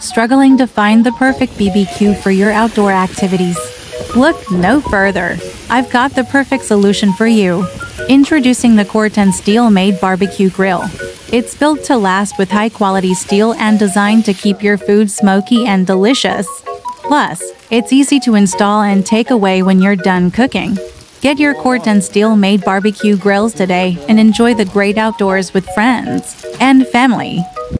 Struggling to find the perfect BBQ for your outdoor activities? Look no further. I've got the perfect solution for you. Introducing the Corten Steel-Made Barbecue Grill. It's built to last with high-quality steel and designed to keep your food smoky and delicious. Plus, it's easy to install and take away when you're done cooking. Get your Corten Steel-Made Barbecue Grills today and enjoy the great outdoors with friends and family.